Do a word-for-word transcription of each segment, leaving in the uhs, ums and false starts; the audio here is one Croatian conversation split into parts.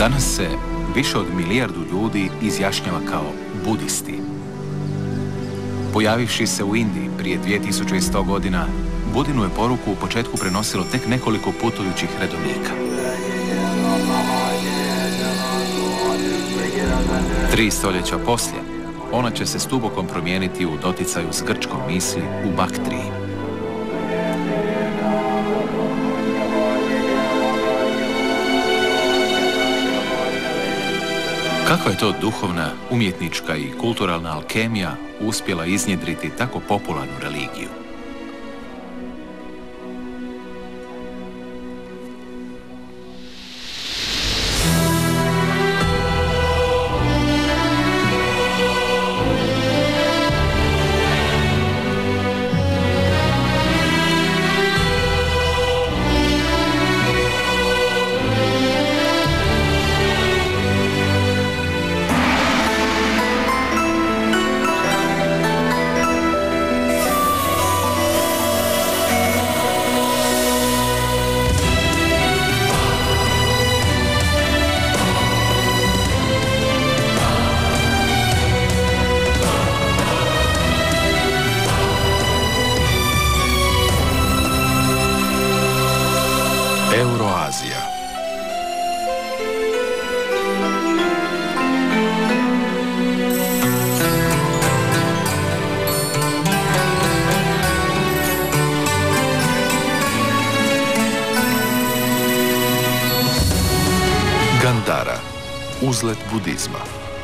Danas se više od milijardu ljudi izjašnjava kao budisti. Pojavivši se u Indiji prije dvije tisuće sto godina, Budinu je poruku u početku prenosilo tek nekoliko putujućih redovnika. Tri stoljeća poslije, ona će se stubokom promijeniti u doticaju s grčkom misli u Baktriji. Kako je to duhovna, umjetnička i kulturalna alkemija uspjela iznjedriti tako popularnu religiju? Euroazija. Gandhara, uzlet budizma.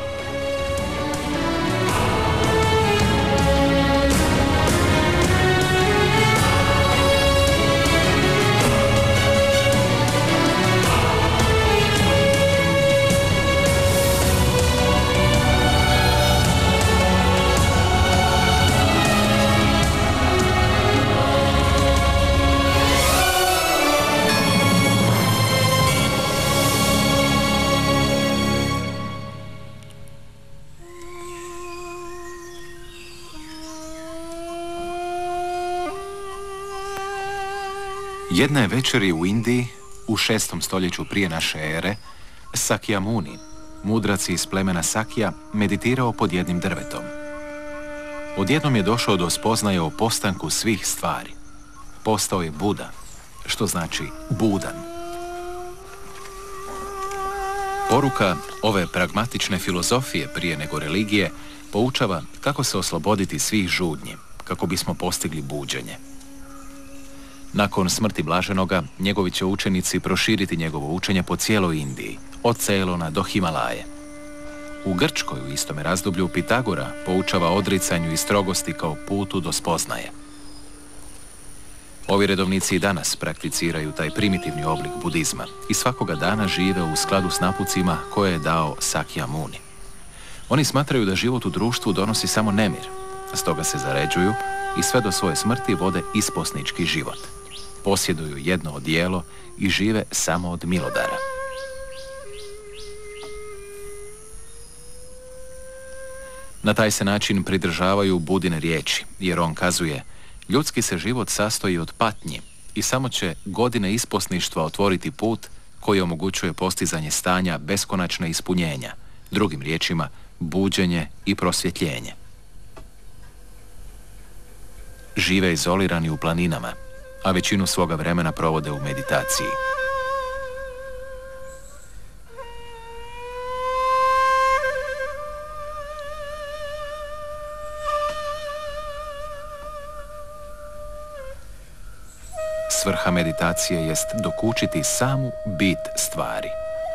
Jedne večeri u Indiji, u šestom stoljeću prije naše ere, Sakyamuni, mudrac iz plemena Sakya, meditirao pod jednim drvetom. Odjednom je došao do spoznaje o postanku svih stvari. Postao je Buda, što znači budan. Poruka ove pragmatične filozofije prije nego religije poučava kako se osloboditi svih žudnji, kako bismo postigli buđenje. Nakon smrti Blaženoga, njegovi će učenici proširiti njegovo učenje po cijeloj Indiji, od Ceylona do Himalaje. U Grčkoj u istome razdoblju Pitagora poučava odricanju i strogosti kao putu do spoznaje. Ovi redovnici i danas prakticiraju taj primitivni oblik budizma i svakoga dana žive u skladu s napucima koje je dao Sakyamuni. Oni smatraju da život u društvu donosi samo nemir, stoga se zaređuju i sve do svoje smrti vode isposnički život. Posjeduju jedno odijelo i žive samo od milodara. Na taj se način pridržavaju Budine riječi, jer on kazuje: ljudski se život sastoji od patnji i samo će godine isposništva otvoriti put koji omogućuje postizanje stanja beskonačne ispunjenja, drugim riječima buđenje i prosvjetljenje. Žive izolirani u planinama, a većinu svoga vremena provode u meditaciji. Svrha meditacije jest dokučiti samu bit stvari.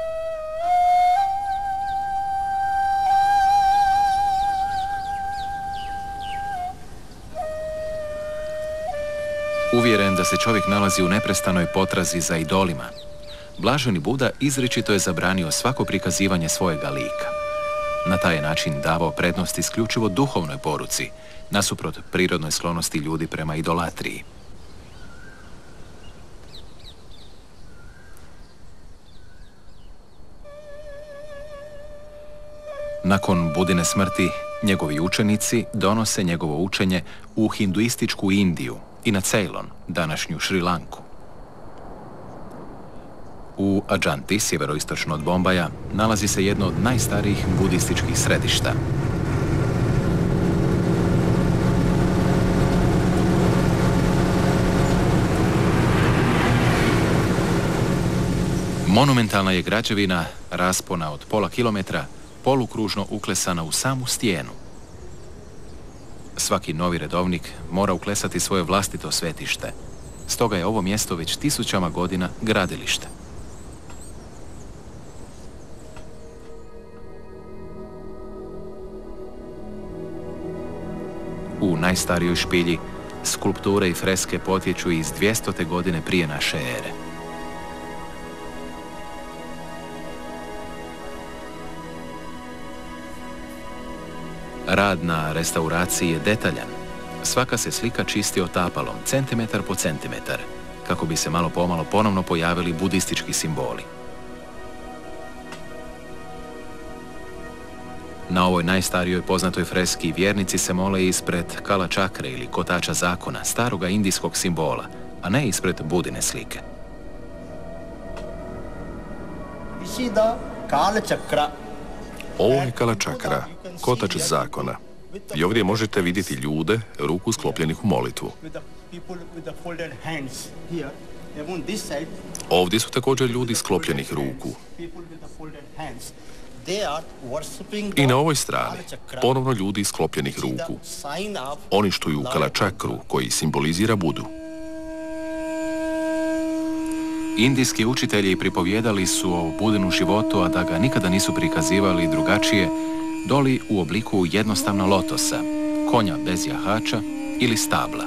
Uvjeren da se čovjek nalazi u neprestanoj potrazi za idolima, Blaženi Buda izričito je zabranio svako prikazivanje svojega lika. Na taj je način davao prednost isključivo duhovnoj poruci, nasuprot prirodnoj sklonosti ljudi prema idolatriji. Nakon Budine smrti, njegovi učenici donose njegovo učenje u hinduističku Indiju i na Ceylon, današnju Šri Lanku. U Adžanti, sjeveroistočno od Bombaja, nalazi se jedno od najstarijih budističkih središta. Monumentalna je građevina, raspona od pola kilometra, polukružno uklesana u samu stijenu. Svaki novi redovnik mora uklesati svoje vlastito svetište. Stoga je ovo mjesto već tisućama godina gradilište. U najstarijoj špilji skulpture i freske potječu iz dvjestote godine prije naše ere. Rad na restauraciji je detaljan. Svaka se slika čisti otapalom, centimetar po centimetar, kako bi se malo pomalo ponovno pojavili budistički simboli. Na ovoj najstarijoj poznatoj freski vjernici se mole ispred kala čakre ili kotača zakona, staroga indijskog simbola, a ne ispred Budine slike. Ovo je kala čakra, kotač zakona. I ovdje možete vidjeti ljude, ruku sklopljenih u molitvu. Ovdje su također ljudi sklopljenih ruku. I na ovoj strani ponovno ljudi sklopljenih ruku. Oni štuju kala čakru koji simbolizira Budu. Indijski učitelji pripovjedali su o Budinu životu, a da ga nikada nisu prikazivali drugačije, doli u obliku jednostavna lotosa, konja bez jahača ili stabla.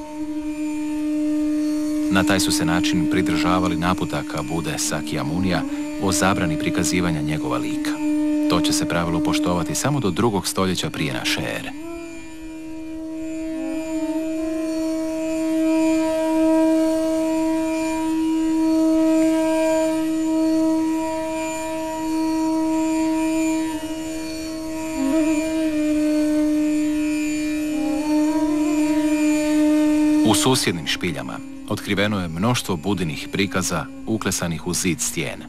Na taj su se način pridržavali naputaka Bude Sakyamunija o zabrani prikazivanja njegova lika. To će se pravilo poštovati samo do drugog stoljeća prije naše ere. U susjednim špiljama otkriveno je mnoštvo budinih prikaza uklesanih u zid stijene.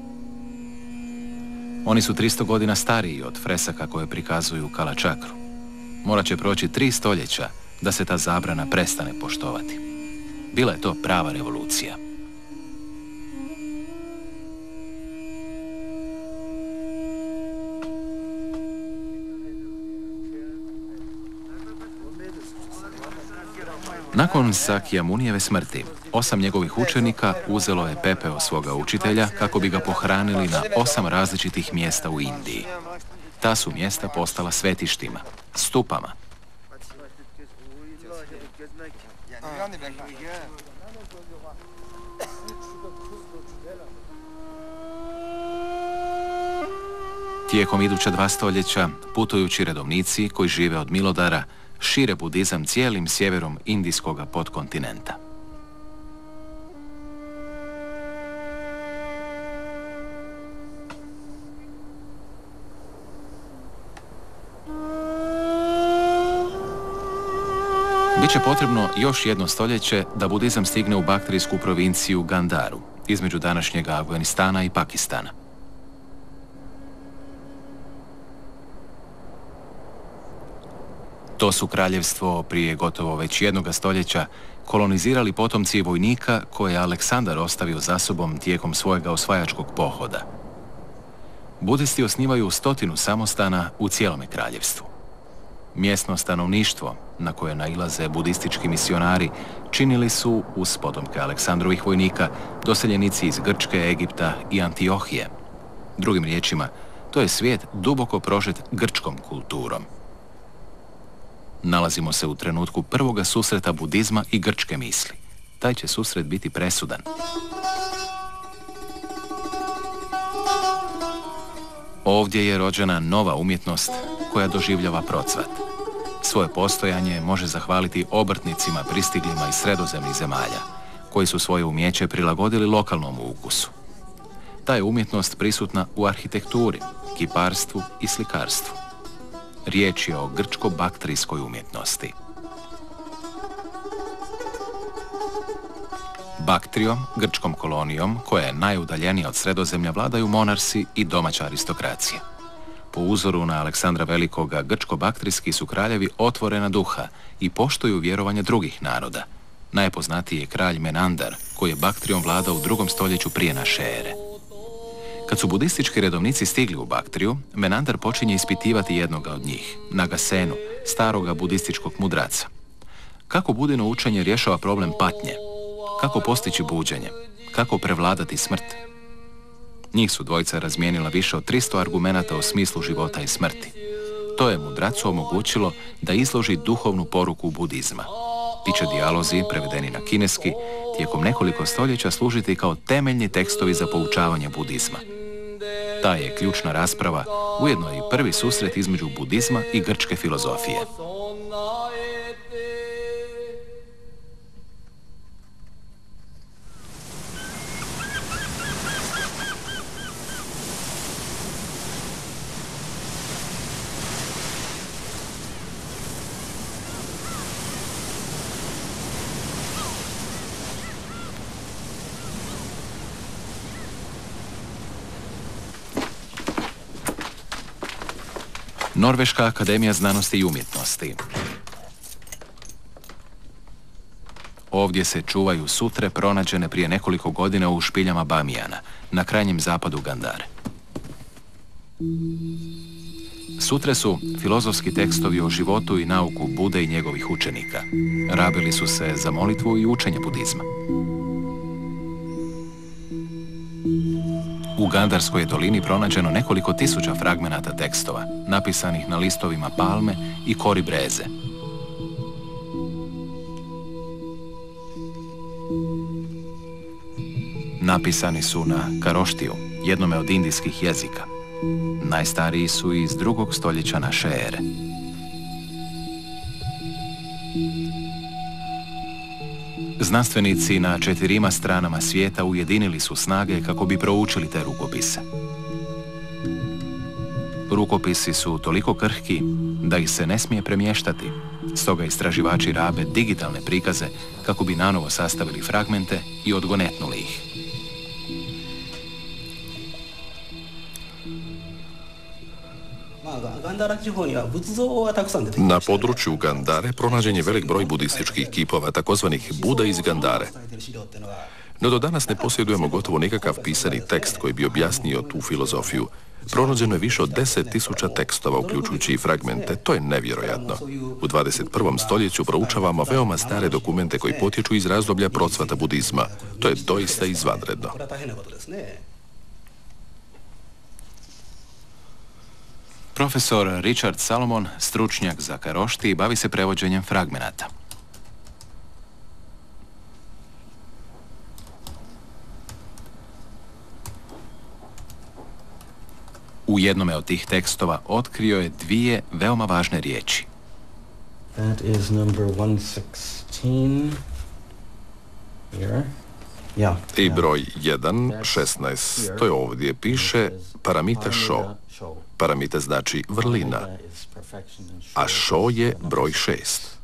Oni su tristo godina stariji od fresaka koje prikazuju kala čakru. Morat će proći tri stoljeća da se ta zabrana prestane poštovati. Bila je to prava revolucija. Nakon Sakyamunijeve smrti, osam njegovih učenika uzelo je pepeo svoga učitelja kako bi ga pohranili na osam različitih mjesta u Indiji. Ta su mjesta postala svetištima, stupama. Tijekom iduća dva stoljeća, putujući redovnici koji žive od milodara, šire budizam cijelim sjeverom indijskoga podkontinenta. Biće potrebno još jedno stoljeće da budizam stigne u baktrijsku provinciju Gandaru, između današnjega Afganistana i Pakistana. To su kraljevstvo prije gotovo već jednoga stoljeća kolonizirali potomci vojnika koje je Aleksandar ostavio za sobom tijekom svojega osvajačkog pohoda. Budisti osnivaju stotinu samostana u cijelome kraljevstvu. Mjesno stanovništvo, na koje nailaze budistički misionari, činili su, uz potomke Aleksandrovih vojnika, doseljenici iz Grčke, Egipta i Antiohije. Drugim riječima, to je svijet duboko prožet grčkom kulturom. Nalazimo se u trenutku prvoga susreta budizma i grčke misli. Taj će susret biti presudan. Ovdje je rođena nova umjetnost koja doživljava procvat. Svoje postojanje može zahvaliti obrtnicima pristiglima iz sredozemnih zemalja, koji su svoje umjeće prilagodili lokalnom ukusu. Ta je umjetnost prisutna u arhitekturi, kiparstvu i slikarstvu. Riječ je o grčko-baktrijskoj umjetnosti. Baktrijom, grčkom kolonijom, koja je najudaljenija od Sredozemlja, vladaju monarsi i domaća aristokracija. Po uzoru na Aleksandra Velikoga, grčko-baktrijski su kraljevi otvorena duha i poštuju vjerovanje drugih naroda. Najpoznatiji je kralj Menandar, koji je Baktrijom vladao u drugom stoljeću prije naše ere. Kad su budistički redovnici stigli u Baktriju, Menandar počinje ispitivati jednoga od njih, Nagasenu, staroga budističkog mudraca. Kako budino učenje rješava problem patnje? Kako postići buđenje? Kako prevladati smrt? Njih su dvojica razmijenila više od tristo argumenata o smislu života i smrti. To je mudracu omogućilo da izloži duhovnu poruku budizma. Ti će dijalozi, prevedeni na kineski, tijekom nekoliko stoljeća služiti kao temeljni tekstovi za poučavanje budizma. Ta je ključna rasprava ujedno i prvi susret između budizma i grčke filozofije. Norveška akademija znanosti i umjetnosti. Ovdje se čuvaju sutre pronađene prije nekoliko godina u špiljama Bamijana, na krajnjem zapadu Gandare. Sutre su filozofski tekstovi o životu i nauku Bude i njegovih učenika. Rabili su se za molitvu i učenje budizma. U Gandarskoj je dolini pronađeno nekoliko tisuća fragmenata tekstova, napisanih na listovima palme i kori breze. Napisani su na karoštiju, jednome od indijskih jezika. Najstariji su iz drugog stoljeća naše ere. Znanstvenici na četirima stranama svijeta ujedinili su snage kako bi proučili te rukopise. Rukopisi su toliko krhki da ih se ne smije premještati, stoga istraživači rabe digitalne prikaze kako bi nanovo sastavili fragmente i odgonetnuli ih. Na području Gandare pronađen je velik broj budističkih kipova, takozvanih Buda iz Gandare. No do danas ne posjedujemo gotovo nikakav pisani tekst koji bi objasnio tu filozofiju. Pronađeno je više od deset tisuća tekstova, uključujući i fragmente. To je nevjerojatno. U dvadeset prvom stoljeću proučavamo veoma stare dokumente koji potječu iz razdoblja procvata budizma. To je doista izvanredno. Profesor Richard Salomon, stručnjak za karošti, bavi se prevođenjem fragmenata. U jednome od tih tekstova otkrio je dvije veoma važne riječi. That is number one sixteen. Here. Yeah. I broj jedan, šesnaest. To je ovdje. Piše paramita šo. Paramita znači vrlina, a šo je broj šest.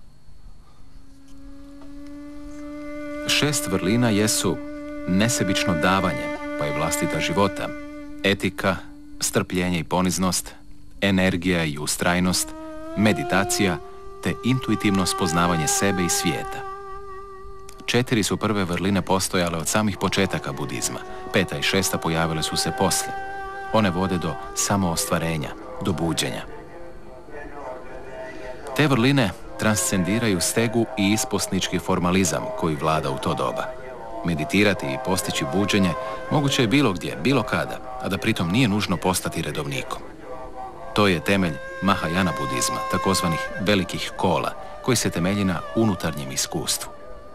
Šest vrlina jesu nesebično davanje, pa i vlastita života, etika, strpljenje i poniznost, energija i ustrajnost, meditacija te intuitivno spoznavanje sebe i svijeta. Četiri su prve vrline postojale od samih početaka budizma, peta i šesta pojavile su se poslije. One vode do samoostvarenja, do buđenja. Te vrline transcendiraju stegu i isposnički formalizam koji vlada u to doba. Meditirati i postići buđenje moguće je bilo gdje, bilo kada, a da pritom nije nužno postati redovnikom. To je temelj Mahajana budizma, takozvanih velikih kola, koji se temelji na unutarnjem iskustvu.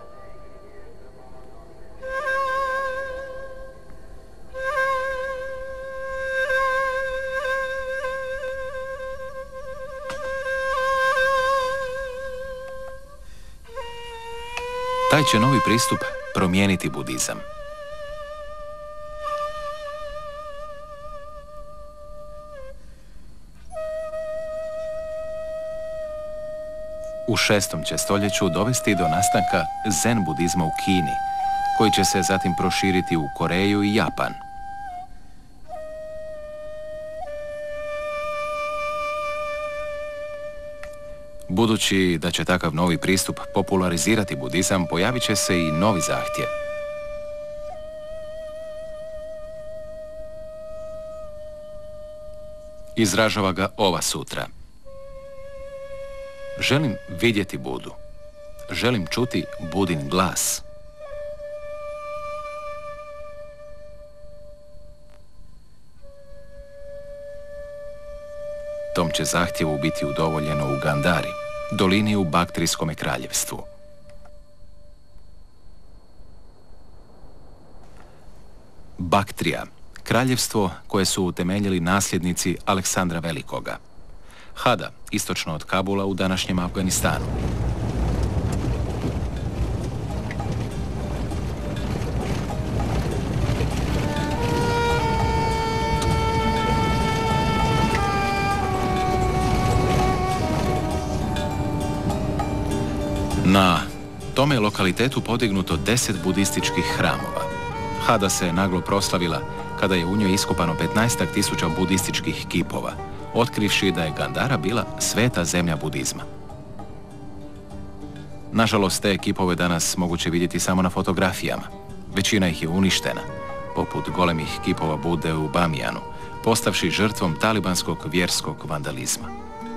Taj će novi pristup promijeniti budizam. U šestom će stoljeću dovesti do nastanka zen budizma u Kini, koji će se zatim proširiti u Koreju i Japan. Budući da će takav novi pristup popularizirati budizam, pojavit će se i novi zahtjev. Izražava ga ova sutra. Želim vidjeti Budu. Želim čuti Budin glas. Tom će zahtjevu biti udovoljeno u Gandari, dolini u Baktrijskom kraljevstvu. Baktrija, kraljevstvo koje su utemeljili nasljednici Aleksandra Velikoga. Hada, istočno od Kabula u današnjem Afganistanu. Na tome lokalitetu podignuto deset budističkih hramova. Hada se naglo proslavila kada je u njoj iskopano petnaestak tisuća budističkih kipova, otkrivši da je Gandara bila sveta zemlja budizma. Nažalost, te kipove danas moguće vidjeti samo na fotografijama. Većina ih je uništena, poput golemih kipova Bude u Bamijanu, postavši žrtvom talibanskog vjerskog vandalizma.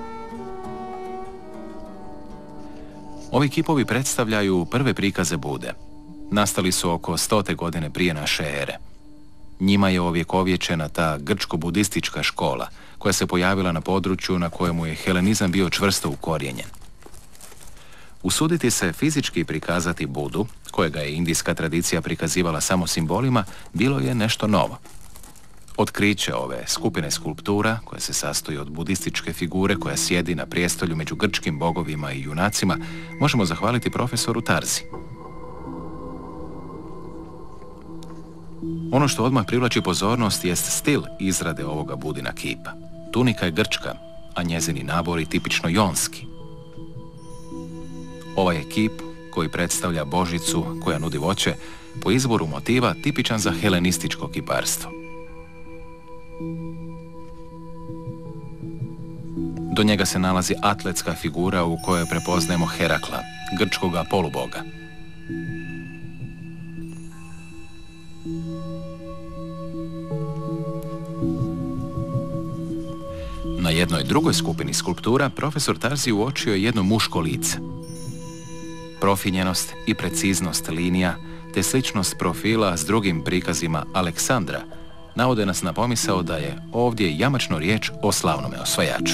Ovi kipovi predstavljaju prve prikaze Bude. Nastali su oko stote godine prije naše ere. Njima je ovjekovječena ta grčko-budistička škola, koja se pojavila na području na kojemu je helenizam bio čvrsto ukorijenjen. Usuditi se fizički prikazati Budu, kojega je indijska tradicija prikazivala samo simbolima, bilo je nešto novo. Otkriće ove skupine skulptura, koja se sastoji od budističke figure koja sjedi na prijestolju među grčkim bogovima i junacima, možemo zahvaliti profesoru Tarzi. Ono što odmah privlači pozornost jest stil izrade ovoga Budina kipa. Tunika je grčka, a njezini nabori tipično jonski. Ovaj je kip, koji predstavlja božicu koja nudi voće, po izboru motiva tipičan za helenističko kiparstvo. Do njega se nalazi atletska figura u kojoj prepoznajemo Herakla, grčkoga poluboga. Na jednoj drugoj skupini skulptura profesor Tarzi uočio je jedno muško lice. Profinjenost i preciznost linija, te sličnost profila s drugim prikazima Aleksandra, navode nas na pomisao da je ovdje jamačno riječ o slavnome osvajaču.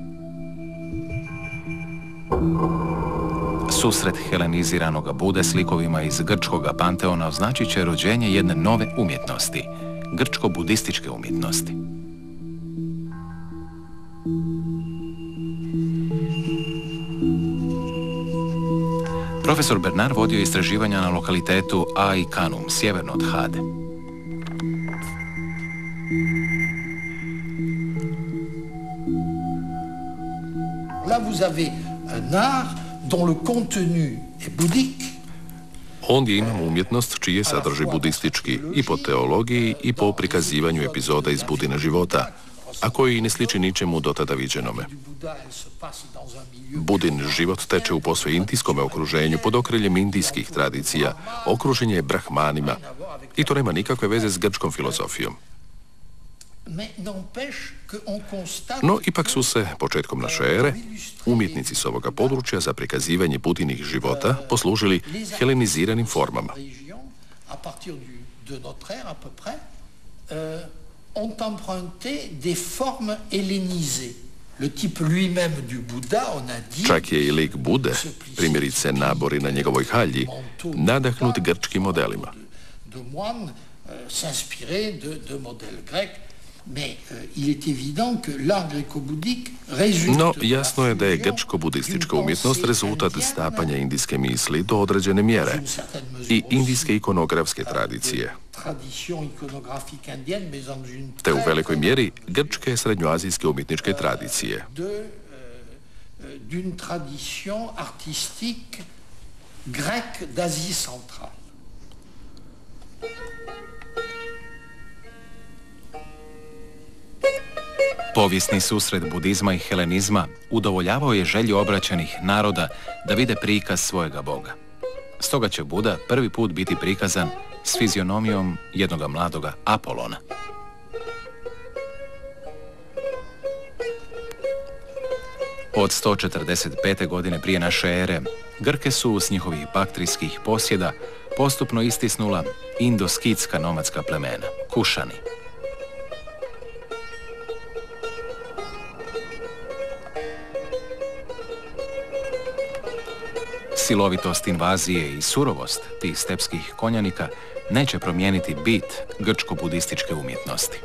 Susret heleniziranoga Bude s likovima iz grčkoga panteona označit će rođenje jedne nove umjetnosti, grčko-budističke umjetnosti. Profesor Bernard vodio istraživanja na lokalitetu Ai Kanum, sjeverno od Hade. Là vous avez un art dont le contenu est bouddhique. Ondje imamo umjetnost čiji je sadržaj budistički i po teologiji i po prikazivanju epizoda iz Budine života, a koji ne sliči ničemu do tada viđenome. Budin život teče u posve indijskom okruženju pod okriljem indijskih tradicija, okružen je brahmanima i to nema nikakve veze s grčkom filozofijom. No, ipak su se, početkom naše ere, umjetnici s ovoga područja za prikazivanje Budinih života poslužili heleniziranim formama. Ont emprunté des formes hellénisées. Le type lui-même du Bouddha, on a dit... Čak je i lik Bude, primjerice nabori na njegovoj halji, nadahnut grčkim modelima. De moine s'inspirer de, de modèles grecs, mais il est évident que l'art gréco-bouddhique résulte... No, jasno je da je grčko-budistička umjetnost rezultat stapanja indijske misli do određene mjere i indijske ikonografske tradicije. Te u velikoj mjeri grčke srednjoazijske umjetničke tradicije. D'une tradition artistique grecque d'Asie centrale. Povijesni susret budizma i helenizma udovoljavao je želju obraćenih naroda da vide prikaz svojega boga. Stoga će Buda prvi put biti prikazan s fizionomijom jednoga mladoga Apolona. Od sto četrdeset pete. godine prije naše ere, Grke su s njihovih baktrijskih posjeda postupno istisnula indoskitska nomadska plemena, Kušani. Silovitost invazije i surovost tih stepskih konjanika neće promijeniti bit grčko-budističke umjetnosti.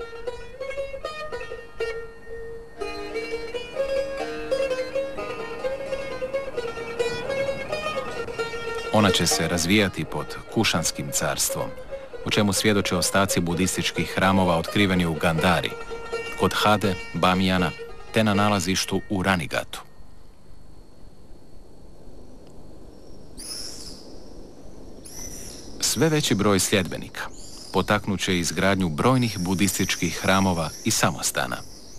Ona će se razvijati pod Kušanskim carstvom, o čemu svjedoče ostaci budističkih hramova otkriveni u Gandari, kod Hade, Bamijana, te na nalazištu u Ranigatu. Sve veći broj sljedbenika potaknut će izgradnju brojnih budističkih hramova i samostana.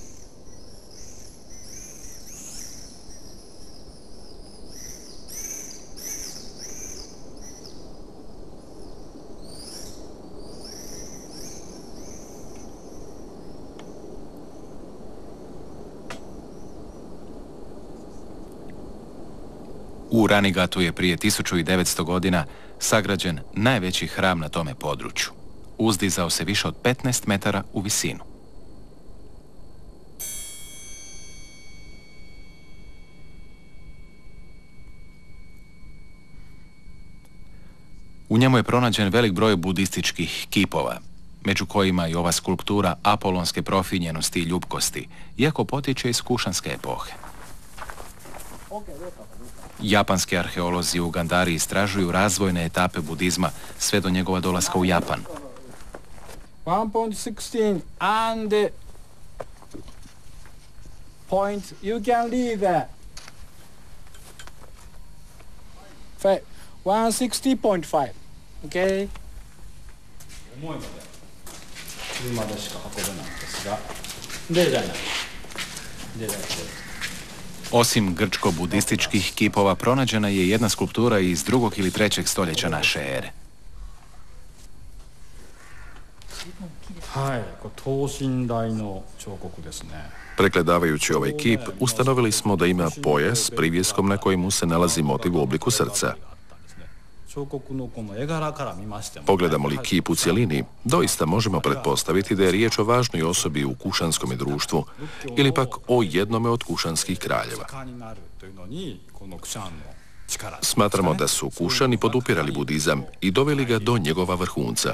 U Ranigatu je prije tisuću devetsto godina sagrađen najveći hram na tome području. Uzdizao se više od petnaest metara u visinu. U njemu je pronađen velik broj budističkih kipova, među kojima i ova skulptura apolonske profinjenosti i ljubkosti, iako potječe iz kušanske epohe. Japanski arheolozi u Gandari istražuju razvojne etape budizma sve do njegova dolaska u Japan. one point one šest and point you can leave that. one sixty point five. Okay. 重いので車でしか運べないんですが、でじゃない。でじゃない。 Osim grčko-budističkih kipova, pronađena je jedna skulptura iz drugog ili trećeg stoljeća naše ere. Pregledavajući ovaj kip, ustanovili smo da ima pojas s privjeskom na kojemu se nalazi motiv u obliku srca. Pogledamo li kip u cjelini, doista možemo pretpostaviti da je riječ o važnoj osobi u kušanskom društvu ili pak o jednome od kušanskih kraljeva. Smatramo da su Kušani podupirali budizam i doveli ga do njegova vrhunca.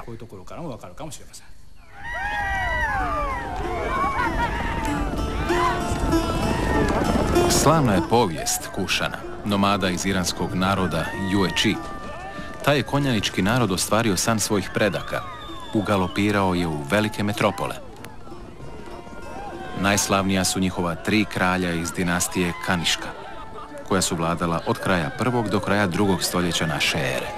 Slavna je povijest Kušana, nomada iz iranskog naroda Jueči. Taj je konjanički narod ostvario san svojih predaka. Ugalopirao je u velike metropole. Najslavnija su njihova tri kralja iz dinastije Kaniška, koja su vladala od kraja prvog do kraja drugog stoljeća naše ere.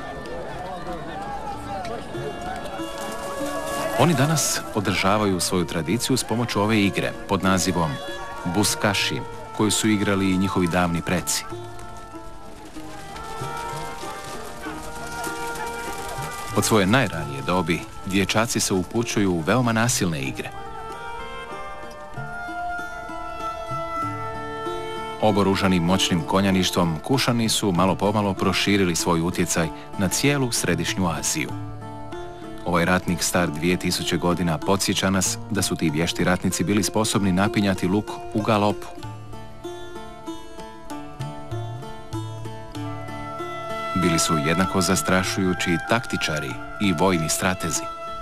Oni danas održavaju svoju tradiciju s pomoću ove igre pod nazivom Buskaši, koju su igrali i njihovi davni preci. Od svoje najranije dobi, dječaci se upućuju u veoma nasilne igre. Oboružani moćnim konjaništvom, Kušani su malo pomalo proširili svoj utjecaj na cijelu središnju Aziju. Ovaj ratnik star dvije tisuće godina podsjeća nas da su ti vješti ratnici bili sposobni napinjati luk u galopu. Bili su jednako zastrašujući taktičari i vojni stratezi.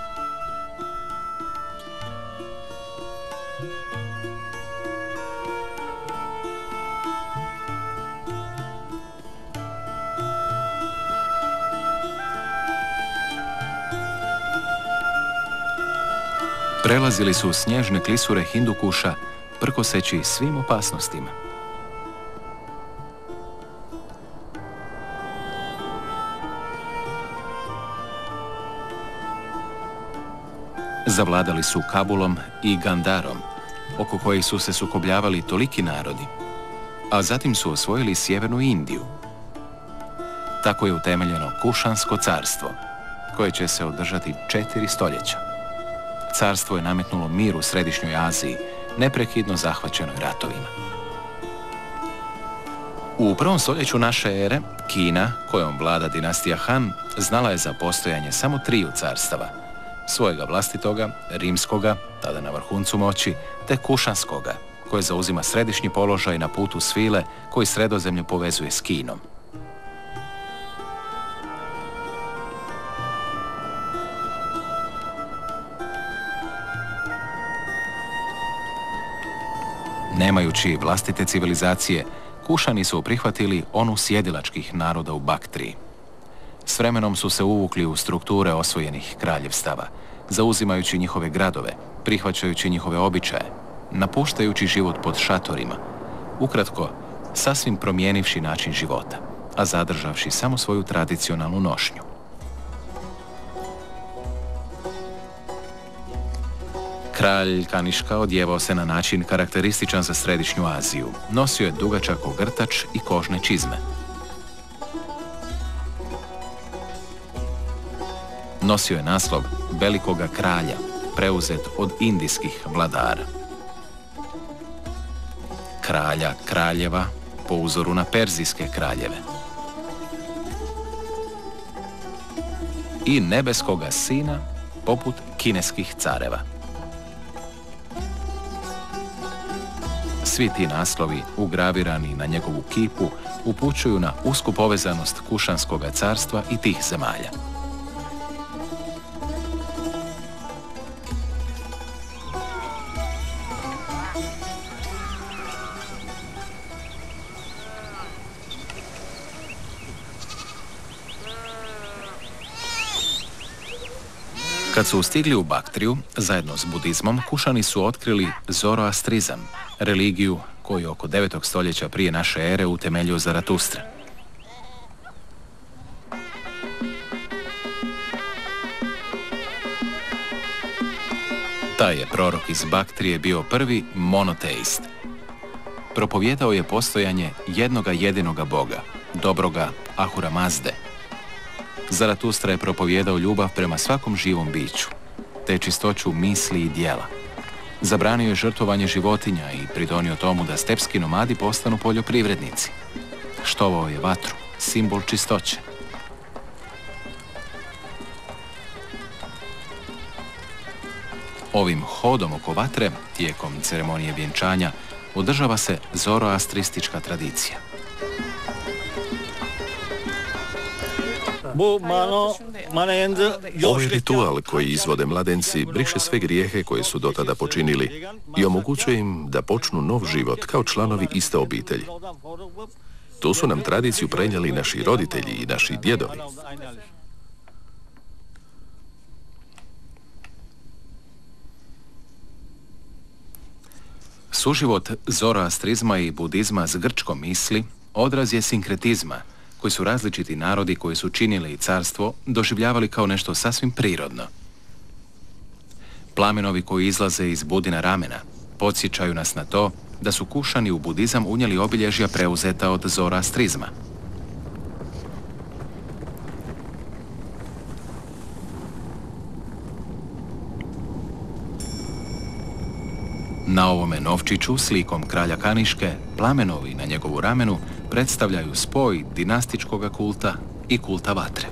Prelazili su snježne klisure Hindukuša, prkoseći svim opasnostima. Zavladali su Kabulom i Gandarom, oko kojih su se sukobljavali toliki narodi, a zatim su osvojili sjevernu Indiju. Tako je utemeljeno Kušansko carstvo, koje će se održati četiri stoljeća. Carstvo je nametnulo mir u Središnjoj Aziji, neprekidno zahvaćenoj ratovima. U prvom stoljeću naše ere, Kina, kojom vlada dinastija Han, znala je za postojanje samo triju carstava, svojega vlastitoga, rimskoga, tada na vrhuncu moći, te Kušanskoga, koje zauzima središnji položaj na putu svile koji Sredozemlje povezuje s Kinom. Nemajući vlastite civilizacije, Kušani su prihvatili onu sjedilačkih naroda u Baktriji. S vremenom su se uvukli u strukture osvojenih kraljevstava, zauzimajući njihove gradove, prihvaćajući njihove običaje, napuštajući život pod šatorima, ukratko, sasvim promijenivši način života, a zadržavši samo svoju tradicionalnu nošnju. Kralj Kaniška odjevao se na način karakterističan za Središnju Aziju. Nosio je dugačak ogrtač i kožne čizme. Nosio je naslov velikoga kralja, preuzet od indijskih vladara. Kralja kraljeva po uzoru na perzijske kraljeve. I nebeskoga sina poput kineskih careva. Svi ti naslovi, ugravirani na njegovu kipu, upućuju na usku povezanost Kušanskoga carstva i tih zemalja. Kad su stigli u Baktriju, zajedno s budizmom, Kušani su otkrili zoroastrizam, religiju koju oko devetog stoljeća prije naše ere utemeljio Zaratustra. Taj je prorok iz Baktrije bio prvi monoteist. Propovijedao je postojanje jednoga jedinoga Boga, dobroga Ahura Mazde. Zaratustra je propovijedao ljubav prema svakom živom biću, te čistoću misli i dijela. Zabranio je žrtvovanje životinja i pridonio tomu da stepski nomadi postanu poljoprivrednici. Štovao je vatru, simbol čistoće. Ovim hodom oko vatre, tijekom ceremonije vjenčanja, održava se zoroastristička tradicija. Ovaj ritual koji izvode mladenci briše sve grijehe koje su do tada počinili i omogućuje im da počnu nov život kao članovi iste obitelji. Tu su nam tradiciju prenijeli naši roditelji i naši djedovi. Suživot zoroastrizma i budizma s grčkom misli odraz je sinkretizma, koji su različiti narodi koji su činili carstvo doživljavali kao nešto sasvim prirodno. Plamenovi koji izlaze iz budina ramena podsjećaju nas na to da su Kušani u budizam unijeli obilježja preuzeta od zoroastrizma. Na ovome novčiću slikom kralja Kaniške, plamenovi na njegovu ramenu predstavljaju spoj dinastičkog kulta i kulta vatre.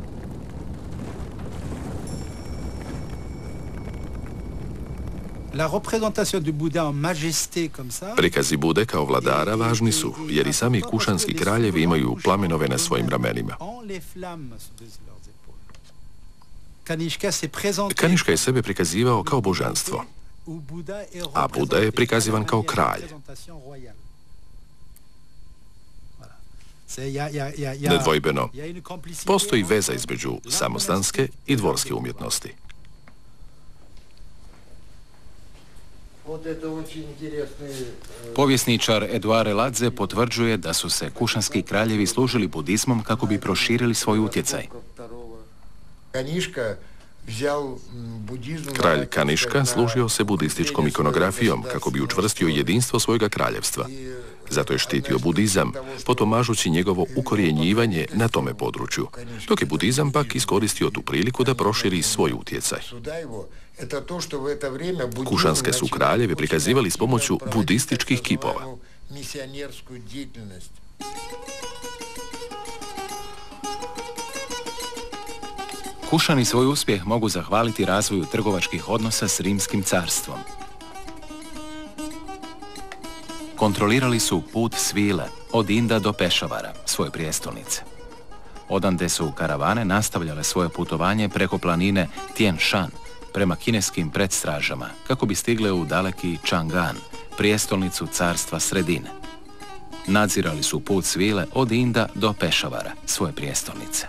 Prikazi Bude kao vladara važni su, jer i sami kušanski kraljevi imaju plamenove na svojim ramenima. Kaniška je sebe prikazivao kao božanstvo, a Buda je prikazivan kao kralj. Nedvojbeno, postoji veza između samostanske i dvorske umjetnosti. Povjesničar Eduare Ladze potvrđuje da su se kušanski kraljevi služili budizmom kako bi proširili svoj utjecaj. Kralj Kaniška služio se budističkom ikonografijom kako bi učvrstio jedinstvo svojega kraljevstva. Zato je štitio budizam, potomažući njegovo ukorjenjivanje na tome području, dok je budizam pak iskoristio tu priliku da proširi svoj utjecaj. Kušanske su kraljeve prikazivali s pomoću budističkih kipova. Kušani svoj uspjeh mogu zahvaliti razvoju trgovačkih odnosa s Rimskim carstvom. Kontrolirali su put svile od Inda do Pešavara, svoje prijestolnice. Odande su karavane nastavljale svoje putovanje preko planine Tien Shan prema kineskim predstražama kako bi stigle u daleki Chang'an, prijestolnicu carstva Sredine. Nadzirali su put svile od Inda do Pešavara, svoje prijestolnice.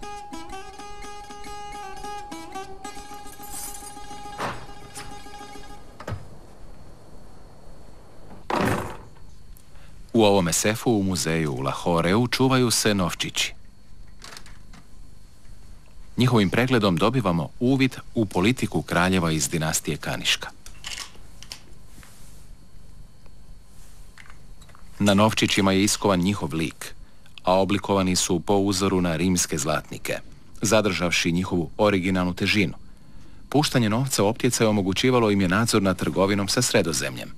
U ovome sefu u muzeju u Lahoreu čuvaju se novčići. Njihovim pregledom dobivamo uvid u politiku kraljeva iz dinastije Kaniška. Na novčićima je iskovan njihov lik, a oblikovani su po uzoru na rimske zlatnike, zadržavši njihovu originalnu težinu. Puštanje novca u optjecaj omogućivalo im je nadzor nad trgovinom sa Sredozemljem.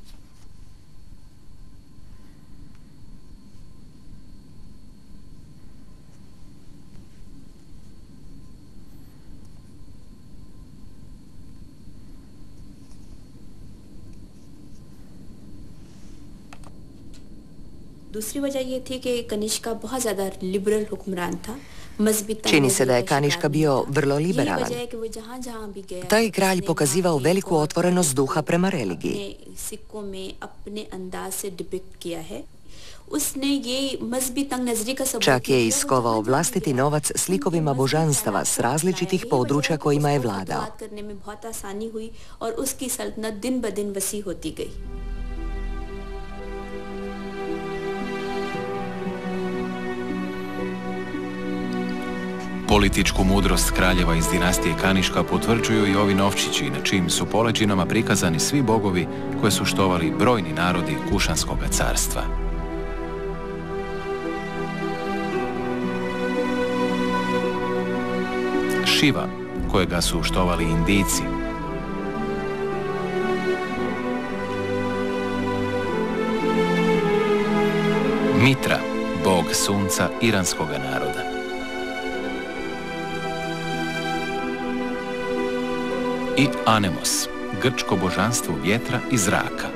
Čini se da je Kaniška bio vrlo liberalan. Taj kralj pokazivao veliku otvorenost duha prema religiji. Čak je iskovao vlastiti novac slikovima božanstava s različitih područja kojima je vladao. Političku mudrost kraljeva iz dinastije Kaniška potvrđuju i ovi novčići, na čijim su poleđinama prikazani svi bogovi koje su štovali brojni narodi Kušanskog carstva. Šiva, kojega su štovali Indijci. Mitra, bog sunca iranskog naroda. I Anemos, grčko božanstvo vjetra i zraka.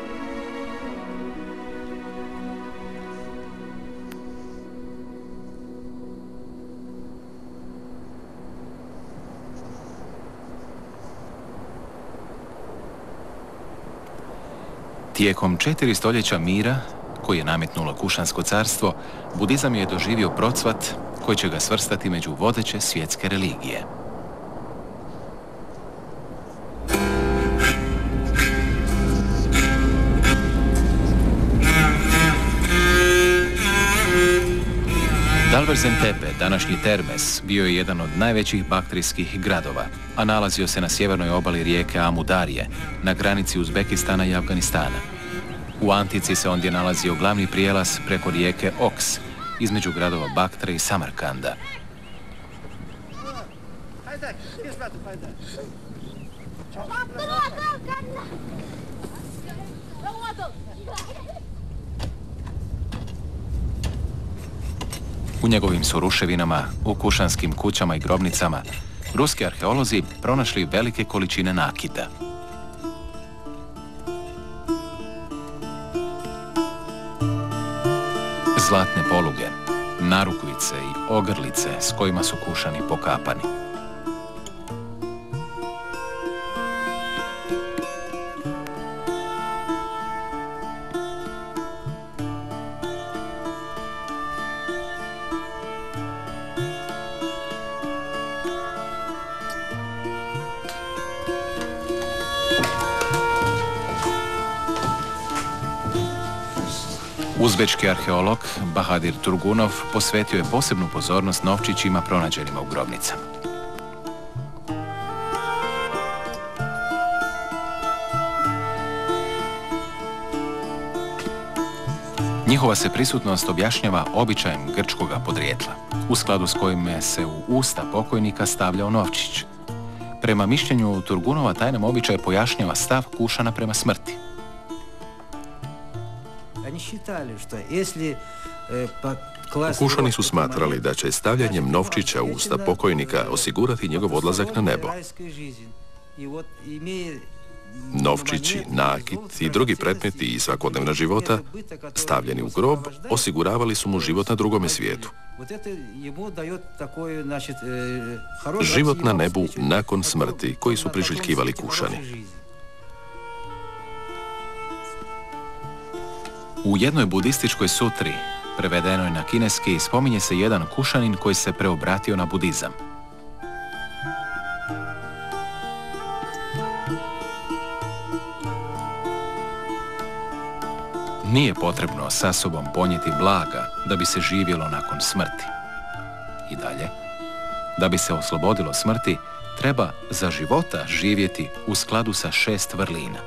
Tijekom četiri stoljeća mira, koji je nametnulo Kušansko carstvo, budizam je doživio procvat koji će ga svrstati među vodeće svjetske religije. Dalverzen Tepe, današnji Termes, bio je jedan od najvećih baktrijskih gradova, a nalazio se na sjevernoj obali rijeke Amu Darje, na granici Uzbekistana i Afganistana. U antici se ondje nalazio glavni prijelaz preko rijeke Oks, između gradova Baktre i Samarkanda. U njegovim su ruševinama, u kušanskim kućama i grobnicama, ruski arheolozi pronašli velike količine nakita. Zlatne poluge, narukvice i ogrlice s kojima su Kušani pokapani. Uzbečki arheolog Bahadir Turgunov posvetio je posebnu pozornost novčićima pronađenima u grobnicama. Njihova se prisutnost objašnjava običajem grčkoga podrijetla, u skladu s kojim se u usta pokojnika stavljao novčić. Prema mišljenju Turgunova, tajnom običaj pojašnjava stav Kušana prema smrti. Kušani su smatrali da će stavljanjem novčića u usta pokojnika osigurati njegov odlazak na nebo. Novčići, nakit i drugi predmeti iz svakodnevna života, stavljeni u grob, osiguravali su mu život na drugome svijetu. Život na nebu nakon smrti, koji su priželjkivali Kušani. U jednoj budističkoj sutri, prevedenoj na kineski, spominje se jedan Kušanin koji se preobratio na budizam. Nije potrebno sa sobom ponijeti blaga da bi se živjelo nakon smrti. I dalje, da bi se oslobodilo smrti, treba za života živjeti u skladu sa šest vrlina.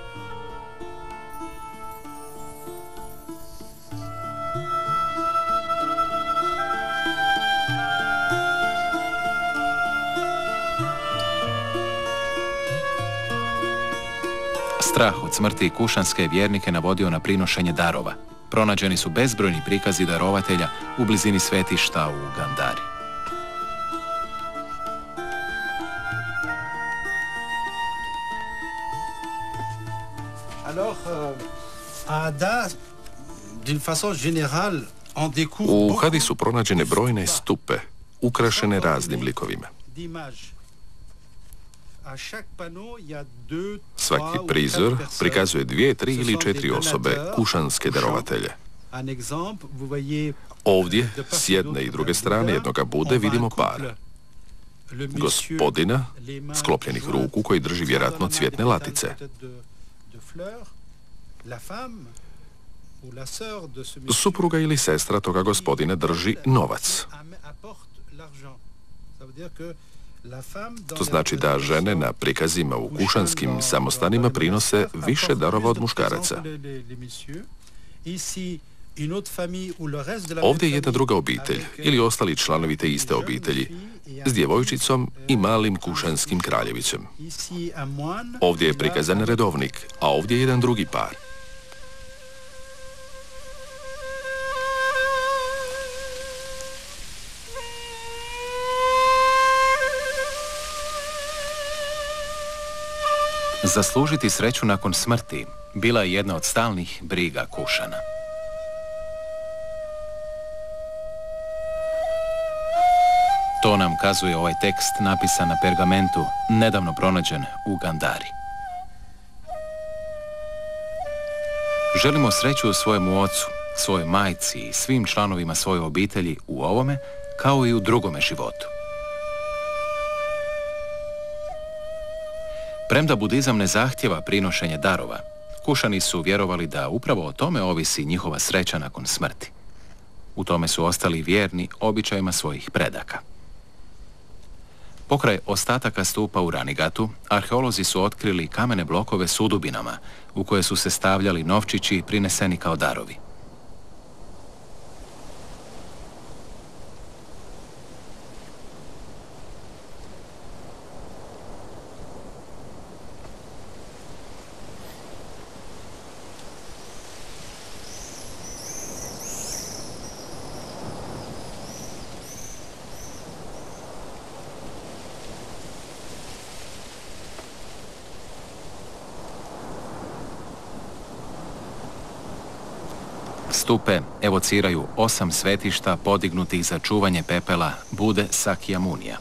Strah od smrti kušanske vjernike navodio na prinošenje darova. Pronađeni su bezbrojni prikazi darovatelja u blizini svetišta u Gandari. U Hadi su pronađene brojne stupe, ukrašene raznim likovima. Svaki prizor prikazuje dvije, tri ili četiri osobe, kušanske darovatelje. Ovdje, s jedne i druge strane jednoga Bude, vidimo par. Gospodina, sklopljenih ruku, koji drži vjerojatno cvjetne latice. Supruga ili sestra toga gospodina drži novac. To znači da žene na prikazima u kušanskim samostanima prinose više darova od muškaraca. Ovdje je jedna druga obitelj ili ostali članovi te iste obitelji s djevojčicom i malim kušanskim kraljevicom. Ovdje je prikazan redovnik, a ovdje je jedan drugi par. Zaslužiti sreću nakon smrti bila je jedna od stalnih briga Kušana. To nam kazuje ovaj tekst napisan na pergamentu, nedavno pronađen u Gandari. Želimo sreću svojemu ocu, svojoj majci i svim članovima svoje obitelji u ovome, kao i u drugome životu. Premda budizam ne zahtjeva prinošenje darova, Kušani su vjerovali da upravo o tome ovisi njihova sreća nakon smrti. U tome su ostali vjerni običajima svojih predaka. Pokraj ostataka stupa u Ranigatu, arheolozi su otkrili kamene blokove s udubinama, u koje su se stavljali novčići prineseni kao darovi. Stupe evociraju osam svetišta podignutih za čuvanje pepela Bude Sakyamunija.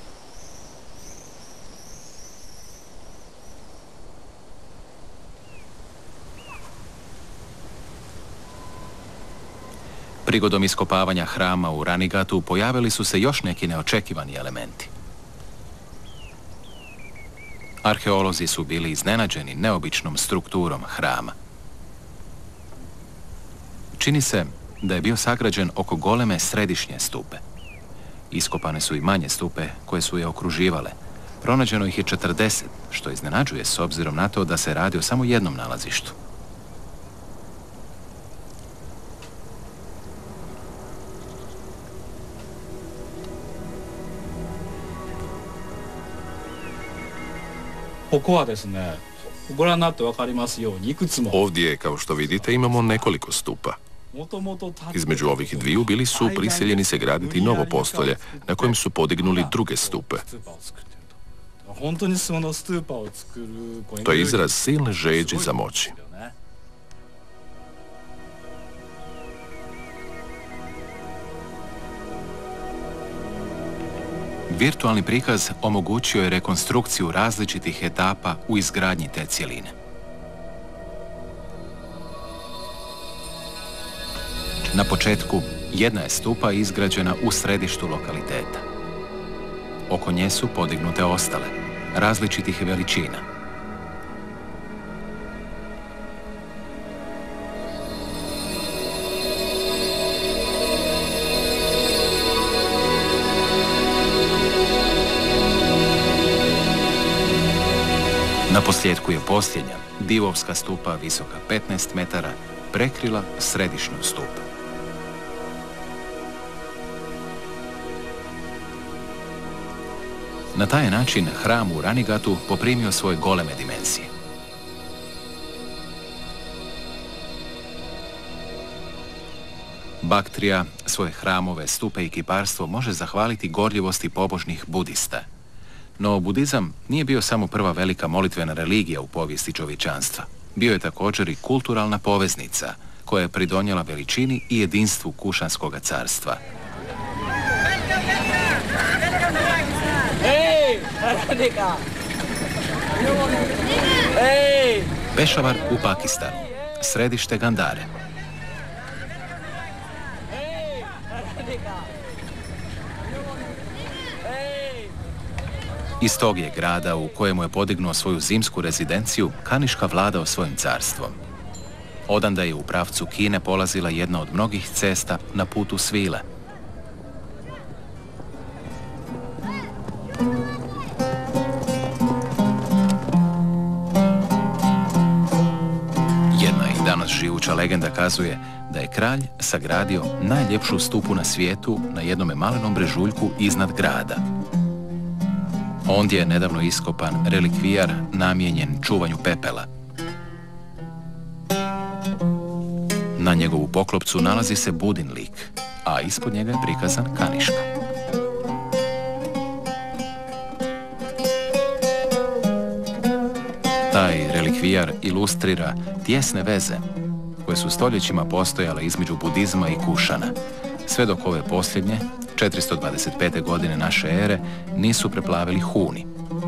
Prigodom iskopavanja hrama u Ranigatu pojavili su se još neki neočekivani elementi. Arheolozi su bili iznenađeni neobičnom strukturom hrama. Čini se da je bio sagrađen oko goleme središnje stupe. Iskopane su i manje stupe koje su je okruživale. Pronađeno ih je četrdeset, što iznenađuje s obzirom na to da se radi o samo jednom nalazištu. Ovdje, kao što vidite, imamo nekoliko stupa. Između ovih dviju bili su prisiljeni se graditi novo postolje, na kojem su podignuli druge stupe. To je izraz silne žeđi za moći. Virtualni prikaz omogućio je rekonstrukciju različitih etapa u izgradnji te cjeline. Na početku, jedna je stupa izgrađena u središtu lokaliteta. Oko nje su podignute ostale, različitih veličina. Na posljedku je posljednja, divovska stupa visoka petnaest metara, prekrila središnju stupu. Na taj način hram u Ranigatu poprimio svoje goleme dimenzije. Baktrija svoje hramove, stupe i kiparstvo može zahvaliti gorljivosti pobožnih budista. No budizam nije bio samo prva velika molitvena religija u povijesti čovječanstva. Bio je također i kulturalna poveznica koja je pridonijela veličini i jedinstvu Kušanskog carstva. Pešavar u Pakistanu, središte Gandare. Iz tog je grada u kojemu je podignuo svoju zimsku rezidenciju Kaniška vladao svojim carstvom. Odanda je u pravcu Kine polazila jedna od mnogih cesta na putu svile. Jedna i danas živuća legenda kazuje da je kralj sagradio najljepšu stupu na svijetu na jednome malenom brežuljku iznad grada. Ondje je nedavno iskopan relikvijar namijenjen čuvanju pepela. Na njegovu poklopcu nalazi se Budin lik, a ispod njega je prikazan Kaniška. Taj relikvijar ilustrira tjesne veze koje su stoljećima postojale između budizma i Kušana, sve dok ove posljednje, četiristo dvadeset pete godine naše ere, nisu preplavili Huni.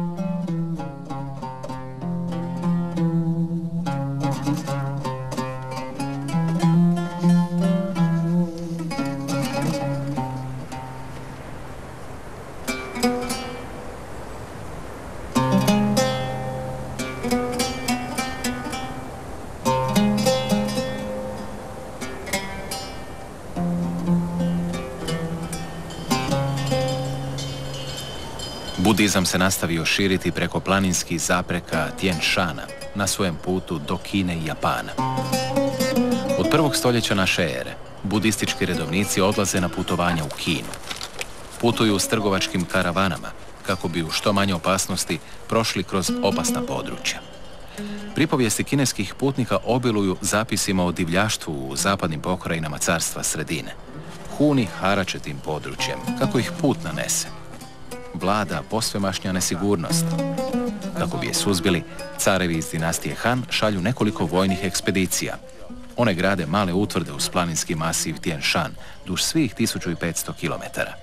Budizam se nastavio širiti preko planinskih zapreka Tien Shana na svojem putu do Kine i Japana. Od prvog stoljeća naše ere, budistički redovnici odlaze na putovanja u Kinu. Putuju s trgovačkim karavanama kako bi u što manje opasnosti prošli kroz opasna područja. Pripovijesti kineskih putnika obiluju zapisima o divljaštvu u zapadnim pokrajinama carstva sredine. Huni harače tim područjem kako ih put nanese. Vlada posvemašnja nesigurnost. Kako bi je suzbili, carevi iz dinastije Han šalju nekoliko vojnih ekspedicija. One grade male utvrde uz planinski masiv Tien Shan, duž svih tisuću petsto kilometara.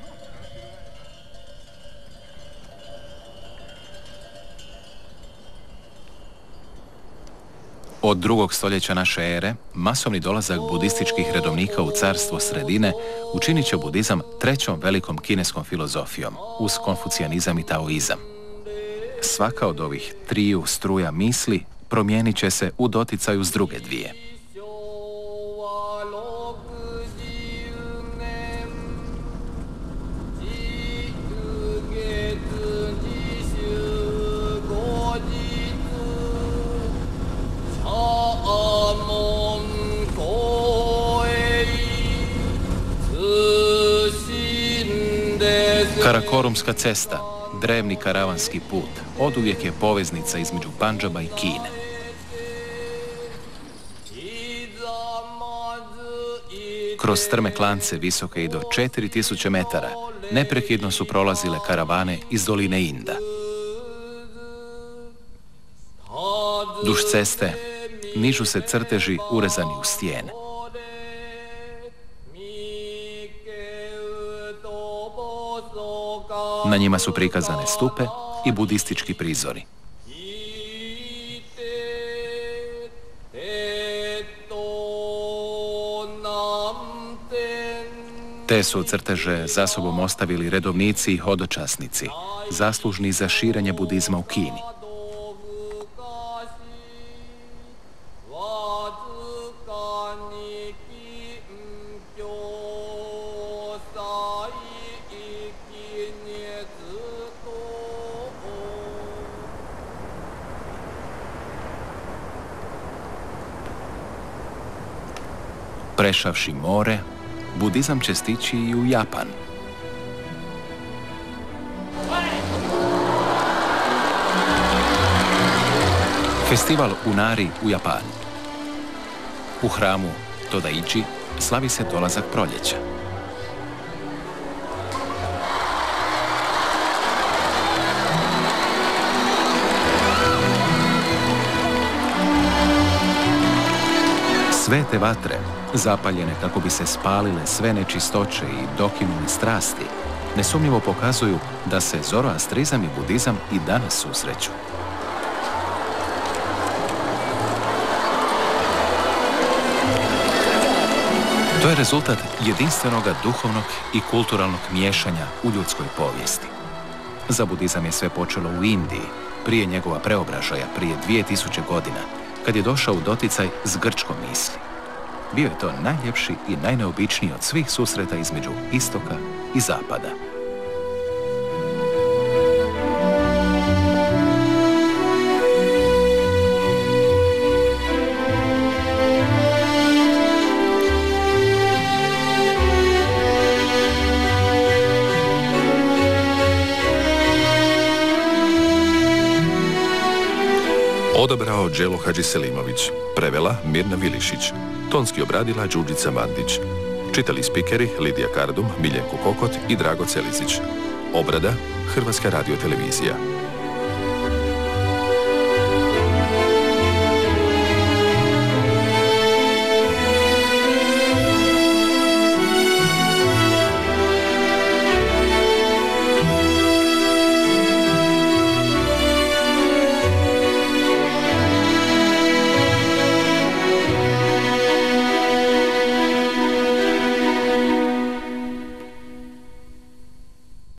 Od drugog stoljeća naše ere, masovni dolazak budističkih redovnika u carstvo sredine učinit će budizam trećom velikom kineskom filozofijom, uz konfucijanizam i taoizam. Svaka od ovih triju struja misli promijenit će se u doticaju s druge dvije. Karakorumska cesta, drevni karavanski put oduvijek je poveznica između Pandžaba i Kine. Kroz strme klance visoke i do četiri tisuće metara neprekidno su prolazile karavane iz doline Inda. Duž ceste nižu se crteži urezani u stijene. Na njima su prikazane stupe i budistički prizori. Te su crteže za sobom ostavili redovnici i hodočasnici, zaslužni za širenje budizma u Kini. Prešavši more, budizam će stići i u Japan. Festival Unari u Japanu. U hramu Todaichi slavi se dolazak proljeća. Svete vatre, zapaljene kako bi se spalile sve nečistoće i dokinule strasti, nesumnjivo pokazuju da se zoroastrizam i budizam i danas susreću. To je rezultat jedinstvenog duhovnog i kulturalnog miješanja u ljudskoj povijesti. Za budizam je sve počelo u Indiji, prije njegova preobražaja, prije dvije tisuće godina, kad je došao u doticaj s grčkom misli. Bio je to najljepši i najneobičniji od svih susreta između istoka i zapada. Odabrao Đelo Hadžiselimović, prevela Mirna Vilišić, tonski obradila Đurđica Mandić, čitali spikeri Lidija Kardum, Miljenko Kokot i Drago Celizić. Obrada Hrvatska radiotelevizija.